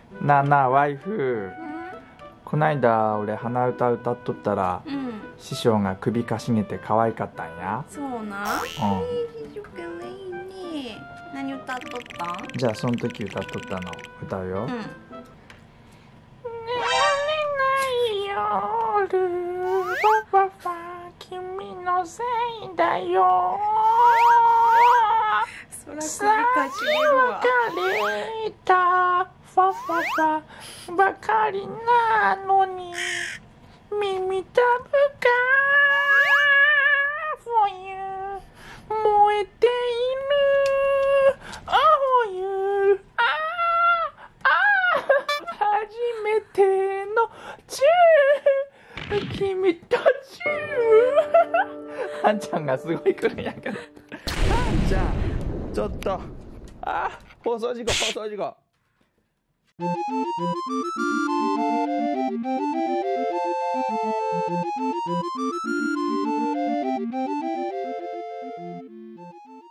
なあなあワイフ、こないだ俺鼻歌歌っとったら、師匠が首かしげて可愛かったんや。 そうな。師匠かわいいね。何歌っとったん？ じゃあその時歌っとったの歌うよ。寝れない夜は君のせいだよ。 そら首かしげるわ。 別れたファファファばかりなのに耳たぶが For you 燃えている Oh you 初めてのチュー君とチューはんちゃんがすごい来るんやけど、はんちゃんちょっと放送事故。